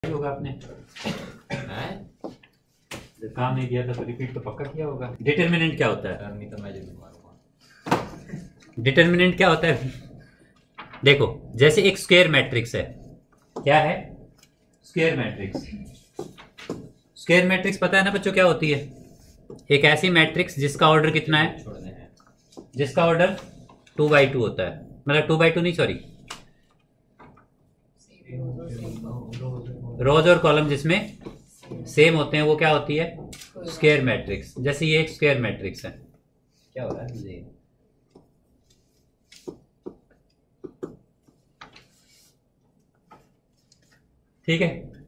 होगा आपने जब काम नहीं दिया था तो रिपीट तो पक्का किया होगा। डिटरमिनेंट क्या होता है? नहीं तो मैं जरूर मारूंगा। डिटरमिनेंट क्या होता है? देखो, जैसे एक स्क्वायर मैट्रिक्स है। क्या है? Square matrix. स्क्वायर मैट्रिक्स पता है ना बच्चों क्या होती है? एक ऐसी मैट्रिक्स जिसका ऑर्डर कितना है? छोड़ने हैं। जिसका ऑर्डर 2/2 होता है। मतलब 2/2 नहीं, सॉरी, रोज और कॉलम जिसमें सेम होते हैं वो क्या होती है? Square matrix. जैसे ये एक स्क्वायर मैट्रिक्स है। क्या हो रहा है तुझे? ठीक है,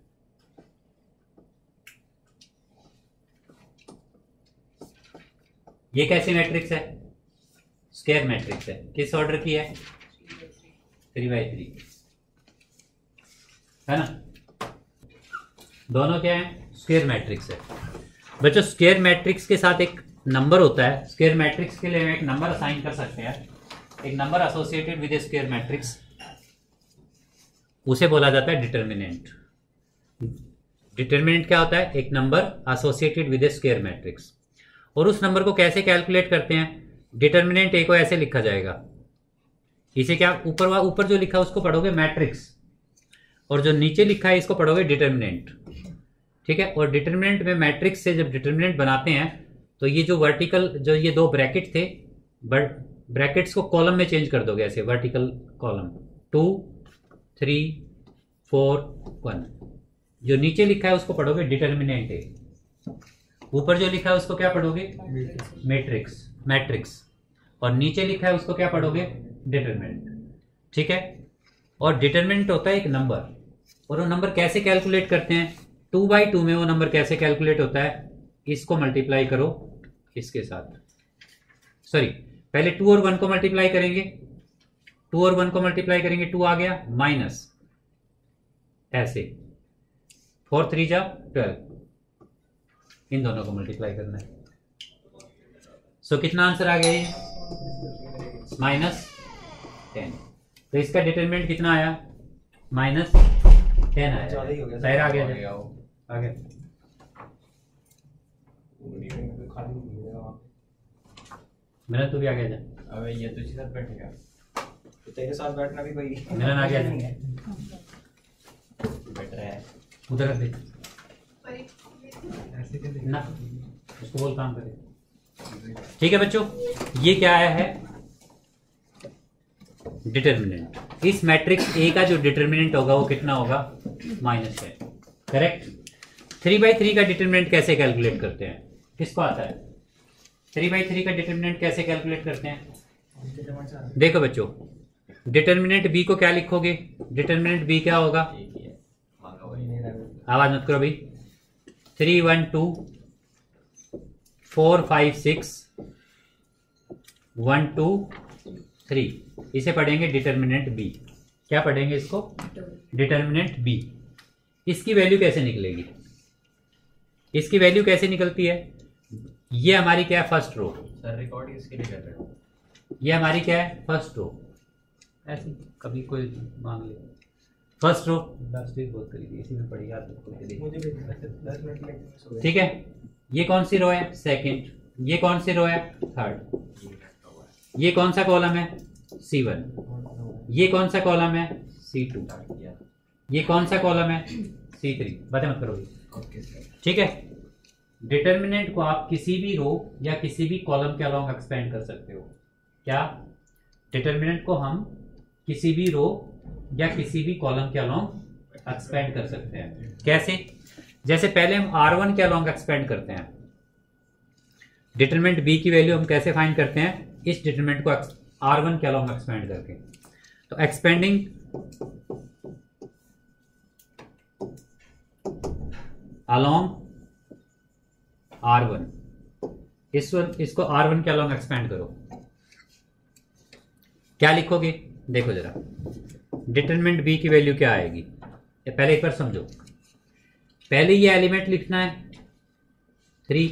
ये कैसी मैट्रिक्स है? स्क्वायर मैट्रिक्स है। किस ऑर्डर की है? 3/3 है ना। दोनों क्या है? स्क्वायर मैट्रिक्स है। बच्चों, स्क्वायर मैट्रिक्स के साथ एक नंबर होता है। स्क्वायर मैट्रिक्स के लिए हम एक नंबर असाइन कर सकते हैं। एक number associated with a square matrix, उसे बोला जाता है डिटरमिनेंट। डिटरमिनेंट क्या होता है? एक number associated with a square matrix. और उस नंबर को कैसे कैलकुलेट करते हैं? डिटरमिनेंट ए को ऐसे लिखा जाएगा। इसे क्या, ऊपर जो लिखा है उसको पढ़ोगे मैट्रिक्स, और जो नीचे लिखा है इसको पढ़ोगे डिटरमिनेंट। ठीक है। और डिटरमिनेंट में मैट्रिक्स से जब डिटरमिनेंट बनाते हैं तो ये जो वर्टिकल, जो ये दो ब्रैकेट थे, ब्रैकेट्स को कॉलम में चेंज कर दोगे ऐसे, वर्टिकल कॉलम 2 3 4 1। जो नीचे लिखा है उसको पढ़ोगे डिटरमिनेंट ए, ऊपर जो लिखा है उसको क्या पढ़ोगे? मैट्रिक्स। और नीचे लिखा है उसको क्या पढ़ोगे? डिटरमिनेंट। ठीक है। और डिटरमिनेंट होता है एक नंबर, और वो नंबर कैसे कैलकुलेट करते हैं? 2/2 में वो नंबर कैसे कैलकुलेट होता है? इसको मल्टीप्लाई करो इसके साथ, सॉरी, पहले 2 और 1 को मल्टीप्लाई करेंगे। 2 और 1 को मल्टीप्लाई करेंगे, 2 आ गया, माइनस ऐसे 4 3 जा 12, इन दोनों को मल्टीप्लाई करना है। सो कितना आंसर आ गया ये? -10। तो इसका डिटरमिनेंट कितना आया? -10 आया। शायर आ गया, आ गया। मेरा तो भी आ गया जा। अबे ये तो इसी साथ बैठेगा। तो तेरे साथ बैठना भी कोई मेरा आ गया नहीं है। बैठ रहा है। उधर रख दे ना, उसको बोल काम करे। ठीक है बच्चों, ये क्या आया है? डिटरमिनेंट। इस मैट्रिक्स ए का जो डिटरमिनेंट होगा वो कितना होगा? -10। करेक्ट। 3/3 का डिटरमिनेंट कैसे कैलकुलेट करते हैं? किसको आता है? 3/3 का डिटरमिनेंट कैसे कैलकुलेट करते हैं? देखो बच्चों, डिटरमिनेंट बी को क्या लिखोगे? डिटरमिनेंट बी क्या होगा? एक ही है। मांगा वही। आवाज मत करो भाई। 3 1 2 4 5 6 1 2 3, इसे पढ़ेंगे डिटरमिनेंट बी। क्या पढ़ेंगे इसको? Determinant B. इसकी वैल्यू कैसे निकलेगी? इसकी वैल्यू कैसे निकलती है? ये हमारी क्या है? फर्स्ट रो। सर रिकॉर्ड इसके लिए कर रहे हो? ये हमारी क्या है? First row. ऐसे कभी कोई मांग ले। फर्स्ट रो लास्ट वीक बहुत करी थी, इसी में पढ़ी याद रखो। मुझे भी 10 मिनट में ठीक है। ये कौन सी रो है? सेकंड। ये कौन सी रो है? थर्ड। ये कौन सा कॉलम है? C1। ये कौन सा कॉलम है? C2। ये कौन सा कॉलम है? C3। बातें मत करो। Okay sir. ठीक है। डिटरमिनेंट को आप किसी भी रो या किसी भी कॉलम के अलोंग एक्सपेंड कर सकते हो। क्या? डिटरमिनेंट को हम किसी भी रो या किसी भी कॉलम के अलोंग एक्सपेंड कर सकते हैं। कैसे? जैसे पहले हम R1 के अलोंग एक्सपेंड करते हैं। डिटरमिनेंट बी की वैल्यू हम कैसे फाइंड करते हैं? इस डिटरमिनेंट को R1 के अलोंग एक्सपेंड करके। तो एक्सपेंडिंग अलोंग R1, इसको R1 के अलोंग एक्सपेंड करो। क्या लिखोगे? देखो जरा, डिटरमिनेंट बी की वैल्यू क्या आएगी? ये पहले एक बार समझो। पहले ये एलिमेंट लिखना है 3,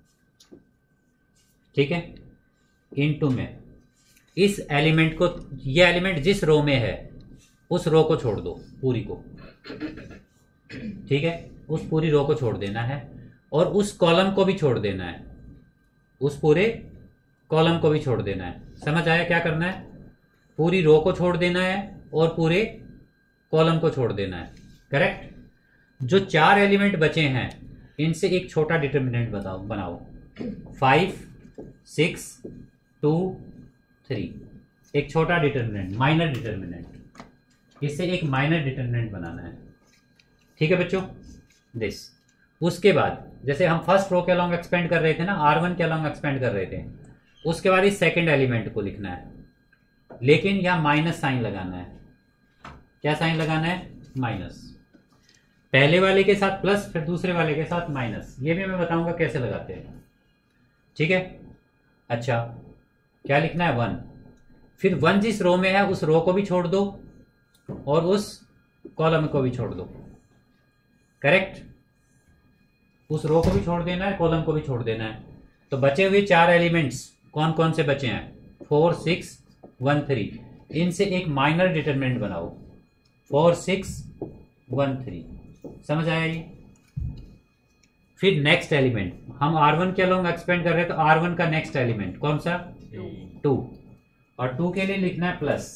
ठीक है, इनटू में इस एलिमेंट को, ये एलिमेंट जिस रो में है उस रो को छोड़ दो पूरी को। ठीक है, उस पूरी रो को छोड़ देना है और उस कॉलम को भी छोड़ देना है, उस पूरे कॉलम को भी छोड़ देना है। समझ आया क्या करना है? पूरी रो को छोड़ देना है और पूरे कॉलम को छोड़ देना है। करेक्ट। जो 4 एलिमेंट बचे हैं इनसे एक छोटा डिटर्मिनेंट बनाओ। 5, 6, 2, 3, एक छोटा डिटर्मिनेंट, माइनर डिटर्मिनेंट। इससे एक माइनर डिटर्मिनेंट बनाना है। ठीक है बच्चों, दिस। उसके बाद जैसे हम फर्स्ट रो के अलोंग एक्सपेंड कर रहे थे ना, R1 के अलोंग एक्सपेंड कर रहे थे, उसके बाद इस सेकंड एलिमेंट को लिखना है, लेकिन यहां माइनस साइन लगाना है। क्या साइन लगाना है? माइनस। पहले वाले के साथ प्लस, फिर दूसरे वाले के साथ माइनस। ये भी मैं बताऊंगा कैसे लगाते हैं। ठीक है। अच्छा, क्या लिखना है? 1। फिर 1 जिस रो में है उस रो को भी छोड़ दो और उस कॉलम को भी छोड़ दो। करेक्ट। उस रो को भी छोड़ देना है, कॉलम को भी छोड़ देना है। तो बचे हुए 4 एलिमेंट्स कौन कौन से बचे हैं? 4, 6, 1, 3। इनसे एक माइनर डिटरमिनेंट बनाओ। 4, 6, 1, 3। समझ आया ये? फिर नेक्स्ट एलिमेंट हम R1 के अलोंग एक्सपेंड कर रहे हैं, तो R1 का नेक्स्ट एलिमेंट कौन सा? 2। और 2 के लिए लिखना है प्लस।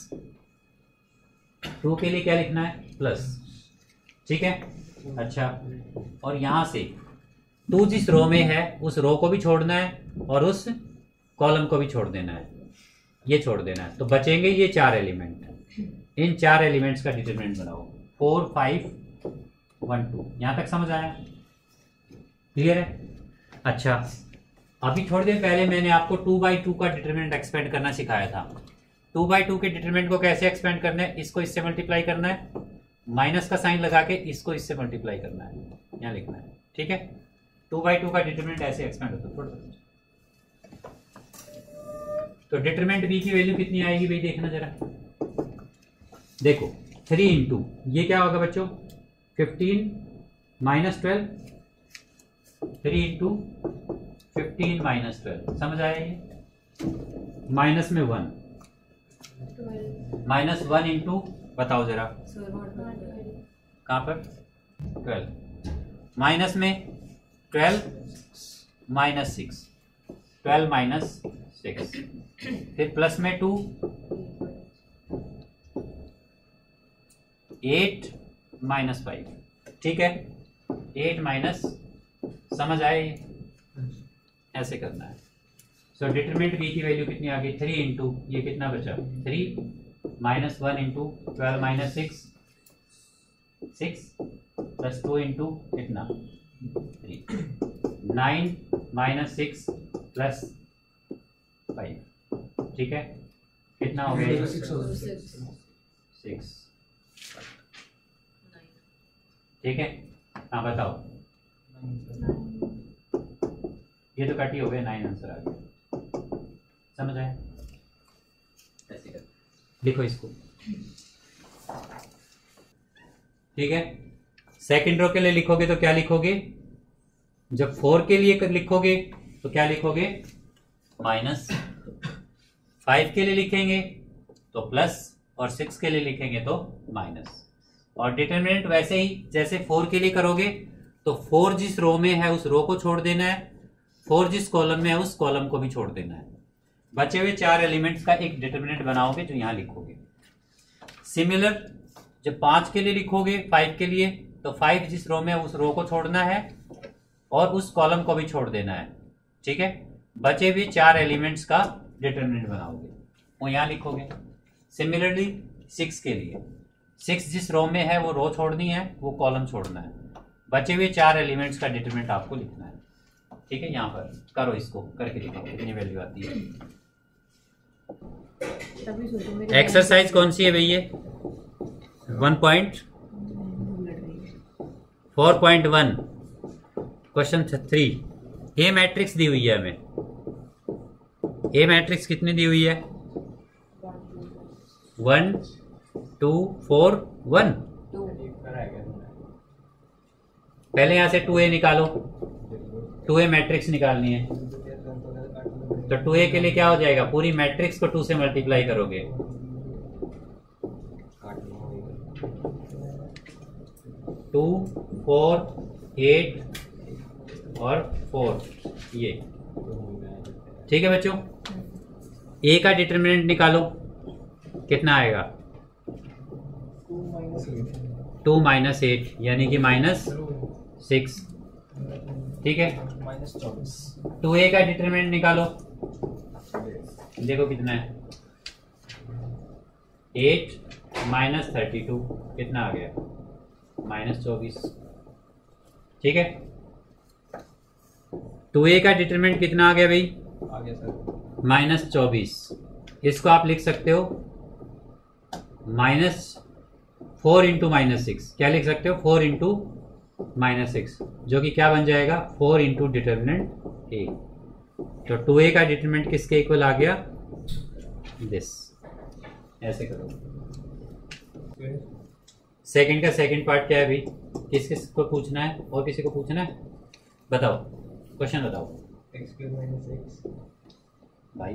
2 के लिए क्या लिखना है? प्लस। ठीक है। अच्छा, और यहां से 2 जिस रो में है उस रो को भी छोड़ना है और उस कॉलम को भी छोड़ देना है, ये छोड़ देना है। तो बचेंगे ये 4 एलिमेंट। इन 4 एलिमेंट्स का डिटरमिनेंट बनाओ। 4, 5, 1, 2। यहां तक समझ आया? क्लियर है? अच्छा, अभी थोड़ी देर पहले मैंने आपको 2/2 का डिटरमिनेंट एक्सपेंड करना सिखाया था। 2/2 के डिटरमिनेंट को कैसे एक्सपेंड करना है? इसको इससे मल्टीप्लाई करना है, माइनस का साइन लगा के इसको इससे मल्टीप्लाई करना है, यहाँ लिखना है। ठीक है। 2/2 का डिटरमिनेंट ऐसे एक्सपेंड होता है। थोड़ा तो डिटरमिनेंट बी की वैल्यू कितनी आएगी भाई? देखना जरा। देखो 3 इंटू ये क्या होगा बच्चों? 15 माइनस 12। 3 into 15 minus 12। समझ आया ये? माइनस में 1, माइनस 1 इंटू, बताओ जरा कहां पर? 12। माइनस में 12 माइनस 6, 12 माइनस 6। फिर प्लस में 2, 8 माइनस 5। ठीक है। 8 माइनस, समझ आए? ऐसे करना है। सो डिटरमिनेंट बी की वैल्यू कितनी आ गई? 3 इंटू ये कितना बचा? 3 minus 1 into 12 minus 6, 6 plus 2 into कितना? 3। 9 माइनस 6 प्लस 5। ठीक है। कितना हो गया? 6। ठीक है। हाँ बताओ। ये तो कट ही हो गया, 9 आंसर आ गया। समझ आया? ऐसे कर लिखो इसको। ठीक है। सेकंड रो के लिए लिखोगे तो क्या लिखोगे? जब 4 के लिए लिखोगे तो क्या लिखोगे? माइनस। 5 के लिए लिखेंगे तो प्लस, और 6 के लिए लिखेंगे तो माइनस। और डिटरमिनेंट वैसे ही जैसे 4 के लिए करोगे तो 4 जिस रो में है उस रो को छोड़ देना है, 4 जिस कॉलम में है उस कॉलम को भी छोड़ देना है। बचे हुए 4 एलिमेंट्स का एक डिटरमिनेंट बनाओगे जो यहां लिखोगे। सिमिलर जब 5 के लिए लिखोगे, 5 के लिए, तो 5 जिस रो में है उस रो को छोड़ना है और उस कॉलम को भी छोड़ देना है। ठीक है। बचे हुए 4 एलिमेंट्स का डिटरमिनेंट बनाओगे, वो यहां लिखोगे। सिमिलरली 6 के लिए, 6 जिस रो में है वो रो छोड़नी है, वो कॉलम छोड़ना है। बचे हुए 4 एलिमेंट्स का डिटरमिनेंट आपको लिखना है। ठीक है। यहाँ पर करो, इसको करके दिखाओ कितनी वैल्यू आती है। एक्सरसाइज कौन सी है भैया? 1.4.1 क्वेश्चन 3। ए मैट्रिक्स दी हुई है हमें। ए मैट्रिक्स कितनी दी हुई है? 1 2 4 1। पहले यहां से 2a निकालो। 2a मैट्रिक्स निकालनी है तो 2a के लिए क्या हो जाएगा? पूरी मैट्रिक्स को 2 से मल्टीप्लाई करोगे। 2 4 8 और 4 ये। ठीक है बच्चों, ए का डिटरमिनेंट निकालो, कितना आएगा? 2 माइनस 8 यानी कि -6। ठीक है, -24। 2a का डिटरमिनेंट निकालो, देखो कितना है? 8 माइनस 32 कितना आ गया? -24। ठीक है, 2a का डिटरमिनेंट कितना आ गया भाई? आ गया सर -24। इसको आप लिख सकते हो -4 इंटू -6। क्या लिख सकते हो? 4 इंटू -6, जो कि क्या बन जाएगा? 4 इंटू डिटर्मिनेंट ए। तो 2a का डिटर्मिनेंट किसके इक्वल आ गया? दिस। ऐसे करो। सेकंड का सेकंड पार्ट क्या है भाई? किस किस को पूछना है और किसी को पूछना है? बताओ, क्वेश्चन बताओ x² - x भाई।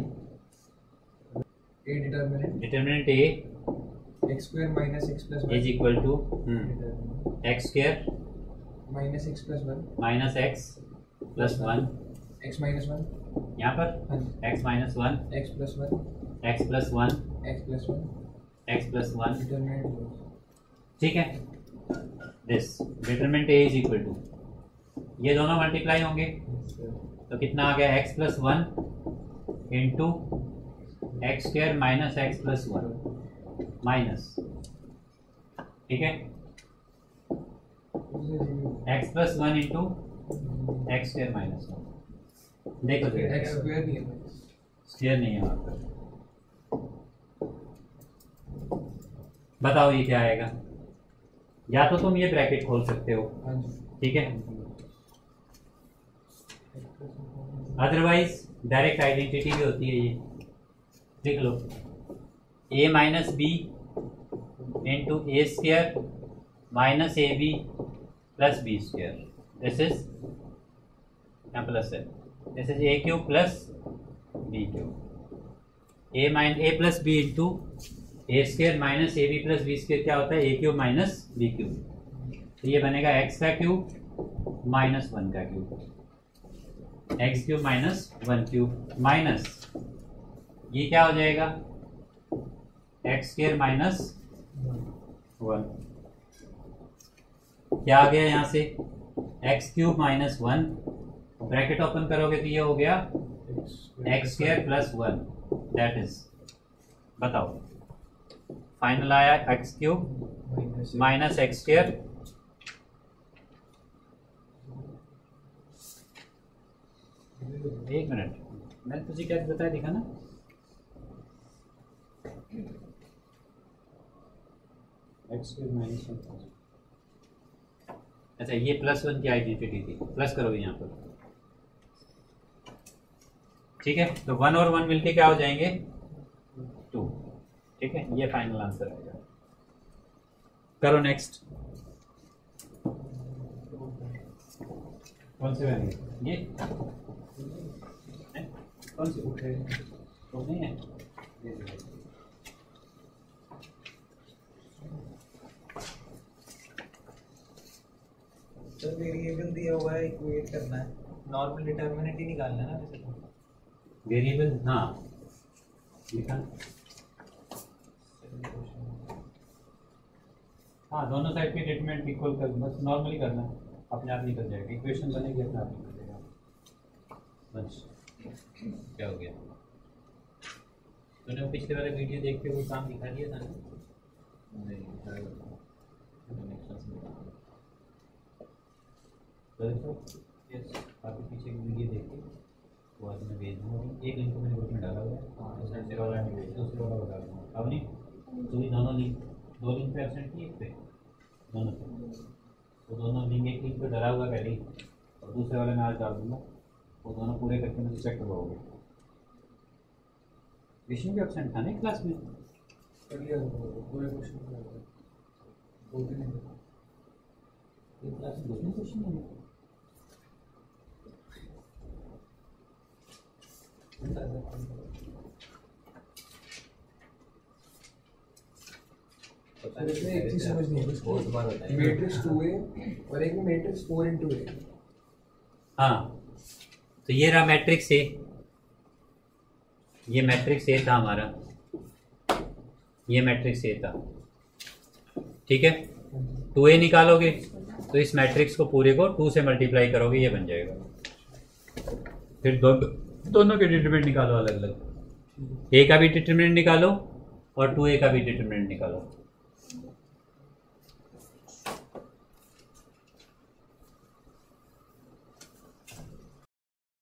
a determinant A x² - x + 1 is equal to x square -x + 1 minus x plus 1। x - 1 यहाँ पर x minus 1 x + 1 x plus 1 x + 1 x plus 1। Determinant. ठीक है, this determinant A is equal to, ये दोनों multiply होंगे तो कितना आ गया? x plus 1 into x square minus x plus 1 minus. ठीक है, x plus 1 into x square minus 1। देखो x² नहीं है स्क्वायर नहीं है वहाँ पर। बताओ ये क्या आएगा? या तो तुम ये ब्रैकेट खोल सकते हो, हाँ जी। ठीक है, अदरवाइज डायरेक्ट आइडेंटिटी भी होती है। ये देख लो, a minus B into A square minus A B plus B square. This is यहाँ प्लस है, this is A cube plus B cube. A plus B into A square minus A B plus B square क्या होता है? A cube minus B cube. तो ये बनेगा x का cube minus 1 का cube, x cube minus 1 cube minus ये क्या हो जाएगा? X square minus 1। क्या आ गया यहाँ से? X cube minus 1, bracket open करोगे तो ये हो गया x square plus 1, that is, बताओ फाइनल आया x cube minus x square एक मिनट, मैंने तुझे क्या बताया दिखा ना? X cube minus 1। अच्छा, ये प्लस 1 की आइडेंटिटी थी, प्लस करोगे यहाँ पर। ठीक है, तो 1 और 1 मिलके क्या हो जाएंगे? 2। ठीक है, ये फाइनल आंसर आएगा। करो नेक्स्ट। कौन से बनेंगे ये? कौन से उठे तो नहीं है? तो वेरिएबल दिया हुआ है, इक्वेट करना है, नॉर्मल डिटरमिनेंट ही निकालना है ना वैसे तो। वेरिएबल, हाँ लिखा। हाँ, दोनों साइड के डिटरमिनेंट इक्वल कर, बस नॉर्मली करना है, अपने आप निकल जाएगा। इक्वेशन बनेगी अपने आप निकल जाएगा। बस क्या हो गया? तूने पिछले वाले वीडियो देख के वो काम दिखा दिया था ना? यस, आपके पीछे की वीडियो देख के वो आज मैं भेज दूँगा। एक लिंक मैंने ग्रुप में डाला हुआ है, दूसरे वाला बता दूँगा। अब नहीं तो ये दोनों लिंक, 2 लिंक पे एब्सेंट की, एक पे दोनों पे, वो दोनों लिंक एक लिंक पे डाला हुआ पहले ही, और दूसरे वाले में आज डाल दूँगा। वो दोनों पूरे करके मुझे चेक करवाओगे। विष्णु भी एब्सेंट था ना क्लास में? पूरे क्वेश्चन बोलते नहीं क्लास में 2 क्वेश्चन नहीं है। पता इसमें एक चीज समझ नहीं है बस बहुत बार होता है मैट्रिक्स 2A और एक में मैट्रिक्स 4 into A। हाँ, तो ये रहा मैट्रिक्स ए, ये मैट्रिक्स ए था हमारा, ये मैट्रिक्स ए था, ठीक है। 2A निकालोगे तो इस मैट्रिक्स को पूरे को 2 से मल्टीप्लाई करोगे, ये बन जाएगा। फिर दोनों के डिटरमिनेंट निकालो अलग अलग, ए का भी डिटरमिनेंट निकालो और 2A का भी डिटरमिनेंट निकालो।